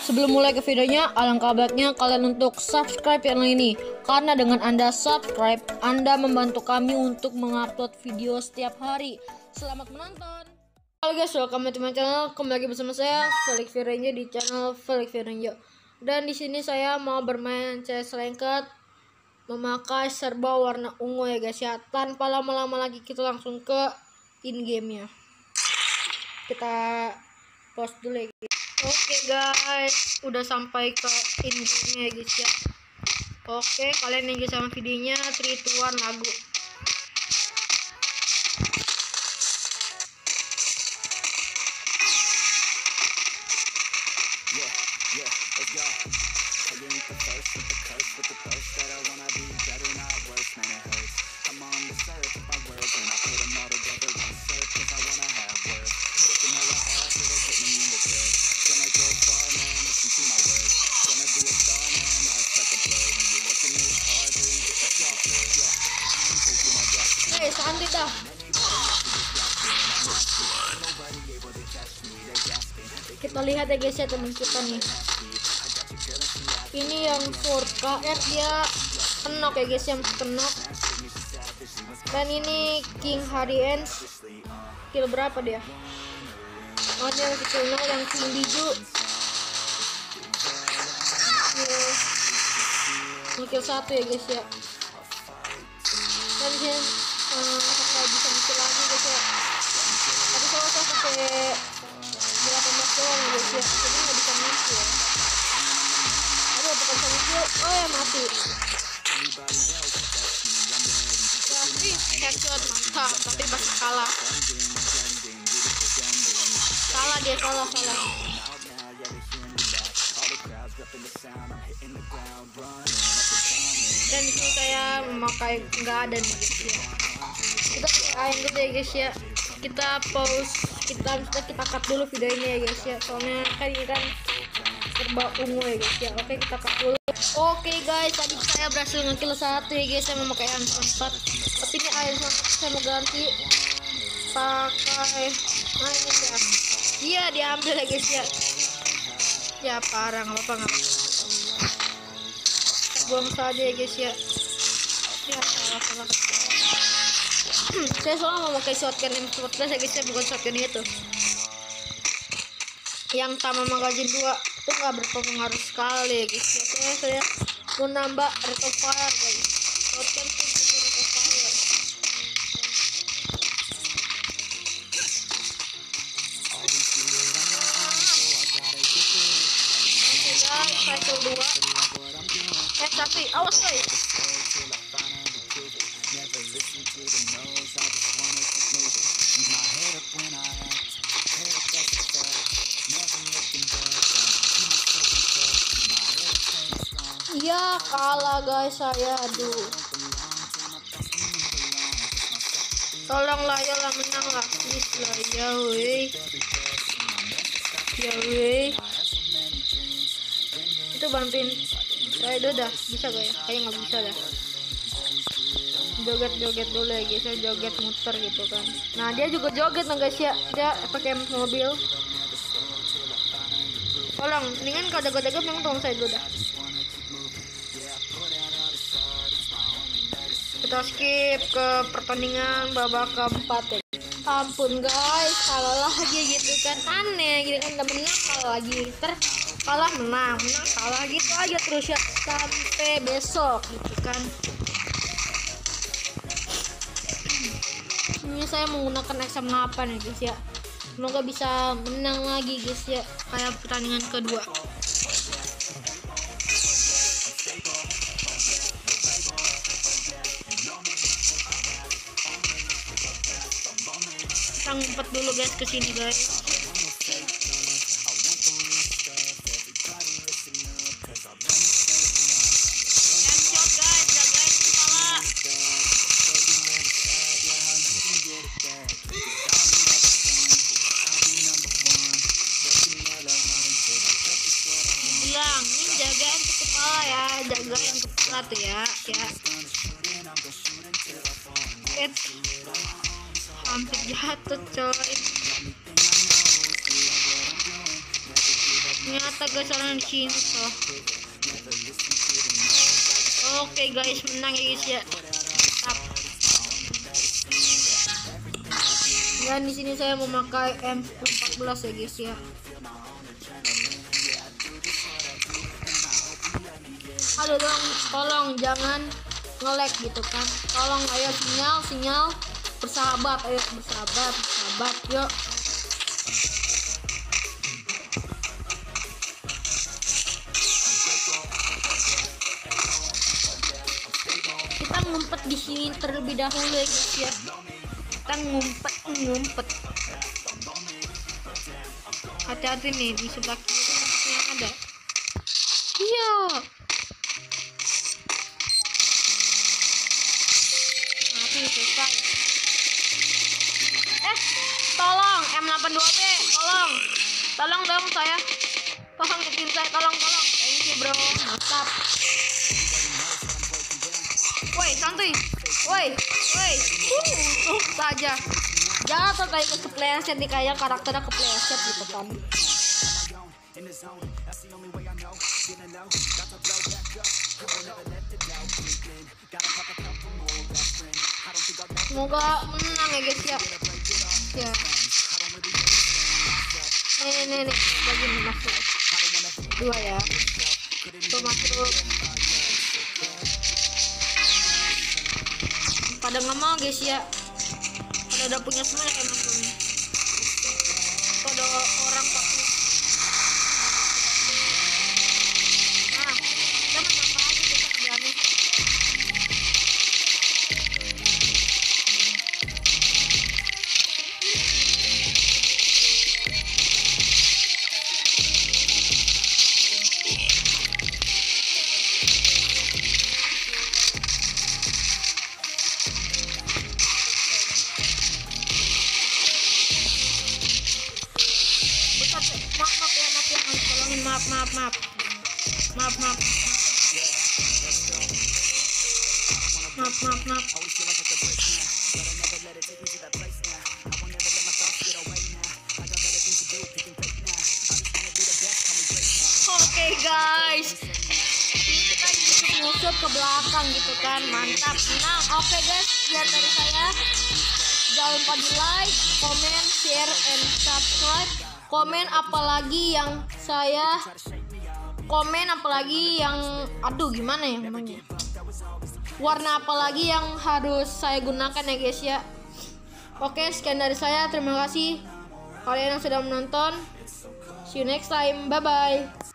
Sebelum mulai ke videonya, alangkah baiknya kalian untuk subscribe channel ini. Karena dengan Anda subscribe, Anda membantu kami untuk mengupload video setiap hari. Selamat menonton. Halo guys, welcome to my channel. Kembali lagi bersama saya Felix Virenjo di channel Felix Virenjo. Dan di sini saya mau bermain CS Ranked memakai serba warna ungu ya guys ya. Tanpa lama-lama lagi kita langsung ke in game nya. Kita pause dulu ya guys. Oke guys, udah sampai ke in game nya ya guys ya. Oke, kalian enjoy sama videonya. 3, 2, 1, lagu. Santai dah. Kita lihat ya guys ya teman kita nih. Ini yang 4KR dia kenok ya guys, yang kenok. Dan ini King Harien. Kill berapa dia? Oh dia kill 0, yang King Biju. Kill 1 ya guys ya. Dan dia apakah bisa muncul lagi guys ya. Tapi kalau saya pakai 18 doang guys ya, jadi nggak bisa muncul. Aduh, bukan bisa muncul. Oh ya, mati. Tapi headshot mantap, tapi pasti kalah. Salah dia, salah. Dan di sini saya memakai nggak ada nih guys ya. Kita main dulu ya guys ya. Kita pause, kita cut dulu video ini ya guys ya. Soalnya kan ini kan serba ungu ya guys ya. Oke, kita cut dulu. Oke guys, tadi saya berhasil ngekill 1 ya guys. Saya memakai M4. Tapi ini M4 saya mau ganti pakai ini ya. Iya, diambil ya guys ya. Ya parah, nggak apa-apa. Buang saja ya guys ya. Ya salah. Saya soalnya mau pakai shotgun M14 ya guys ya, bukan shotgun itu yang tambah magazine 2. Itu nggak berpengaruh sekali ya guys ya. Saya mau nambah rate of fire guys. Shotgun itu butuh rate of fire. Oke guys, cycle 2. Tapi awas guys. Ya kalah guys saya, aduh. Tolonglah ya lah, menang lah please lah ya weh. Itu bantuin saya dulu dah, bisa gak ya? Kayaknya nggak bisa dah. Joget dulu ya guys, saya joget muter gitu kan. Nah dia juga joget nah guys ya, dia pakai mobil. Tolong, mendingan kalau jago-jago memang tolong saya dulu dah. Kita skip ke pertandingan babak keempat ya. Ampun guys, kalah lagi gitu kan, aneh gitu kan. Udah menang kalah lagi, kalah menang kalah gitu aja terus ya sampai besok gitu kan. Ini saya menggunakan XM8 ya guys ya. Semoga bisa menang lagi guys ya, kayak pertandingan kedua. Kita ngumpet dulu guys ke sini guys. Headshot guys, jagain kepala. Bilang, ini jagain ke kepala ya, jagain ke kepala tuh ya. hampir jatuh coy. Ternyata guys orang cinta. Oke guys, menang ya guys ya. Mantap. Dan di sini saya memakai M14 ya guys ya. Aduh dong, tolong jangan nge-lag gitu kan. Tolong ayo sinyal bersahabat, ayo bersahabat yuk. Kita ngumpet di sini terlebih dahulu ya guys ya. Kita ngumpet. Hati-hati nih di sebelah kiri yang ada. Iya. Mati selesai. Tolong M82B, tolong dong saya. Tolong bikin saya, tolong. Thank you bro, mantap. Woi santuy, woi, saja. Jatuh kayak kepleset nih, kayak karakternya kepleset gitu kan. Semoga menang ya guys ya. Ya. Nih begini masuk. 2 ya. Tuh masuk. Pada nggak mau guys ya. Pada udah punya semua kayak masuk nih. Tuh ada orang pakai. Nah, kita mau apa aja kita kerjaannya. Maaf. Oke guys, kita nyusut ke belakang gitu kan, mantap. Nah oke guys, sekian dari saya. Jangan lupa di like, comment, share, and subscribe. Komen apalagi yang aduh gimana ya namanya, warna apalagi yang harus saya gunakan ya guys ya. Oke, sekian dari saya, terima kasih kalian yang sudah menonton. See you next time, bye bye.